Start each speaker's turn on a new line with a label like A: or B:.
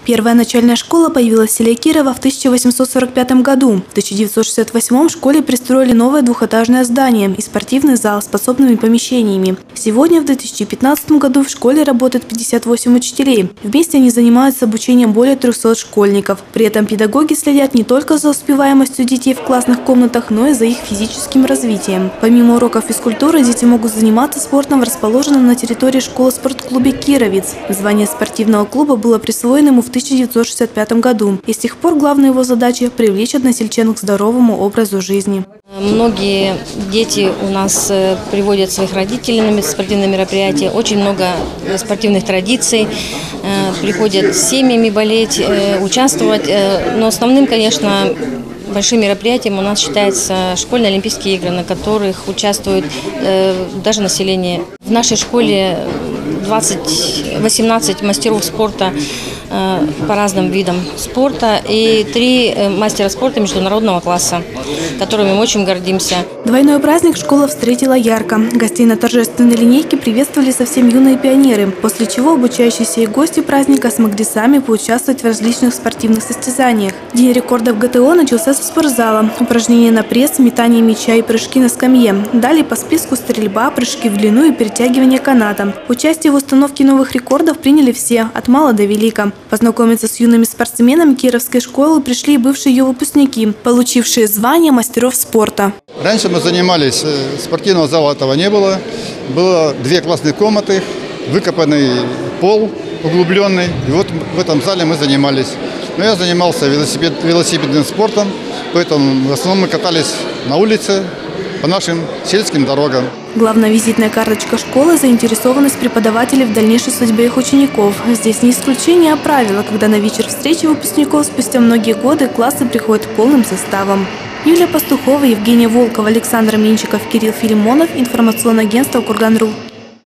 A: Первая начальная школа появилась в селе Кирово в 1845 году. В 1968 в школе пристроили новое двухэтажное здание и спортивный зал с подсобными помещениями. Сегодня, в 2015 году, в школе работает 58 учителей. Вместе они занимаются обучением более 300 школьников. При этом педагоги следят не только за успеваемостью детей в классных комнатах, но и за их физическим развитием. Помимо уроков физкультуры, дети могут заниматься спортом в расположенном на территории школы спортклубе «Кировец». Звание спортивного клуба было присвоено ему в 1965 году. И с тех пор главной его задачей – привлечь односельчан к здоровому образу жизни.
B: Многие дети у нас приводят своих родителей на спортивные мероприятия. Очень много спортивных традиций. Приходят с семьями болеть, участвовать. Но основным, конечно, большим мероприятием у нас считается школьные Олимпийские игры, на которых участвует даже население. В нашей школе 18 мастеров спорта по разным видам спорта и 3 мастера спорта международного класса, которыми мы очень гордимся.
A: Двойной праздник школа встретила ярко. Гостей на торжественной линейке приветствовали совсем юные пионеры, после чего обучающиеся и гости праздника смогли сами поучаствовать в различных спортивных состязаниях. День рекордов ГТО начался со спортзала. Упражнения на пресс, метание мяча и прыжки на скамье. Далее по списку стрельба, прыжки в длину и перетягивание каната. Участие в установке новых рекордов приняли все, от мала до велика. Познакомиться с юными спортсменами Кировской школы пришли и бывшие ее выпускники, получившие звание мастеров спорта.
C: Раньше мы занимались, спортивного зала этого не было. Было 2 классные комнаты, выкопанный пол углубленный. И вот в этом зале мы занимались. Но я занимался велосипедным спортом, поэтому в основном мы катались на улице, по нашим сельским дорогам.
A: Главная визитная карточка школы – заинтересованность преподавателей в дальнейшей судьбе их учеников. Здесь не исключение, а правило, когда на вечер встречи выпускников спустя многие годы классы приходят полным составом. Юлия Пастухова, Евгения Волкова, Александр Минчиков, Кирилл Филимонов. Информационное агентство «Курган.ру».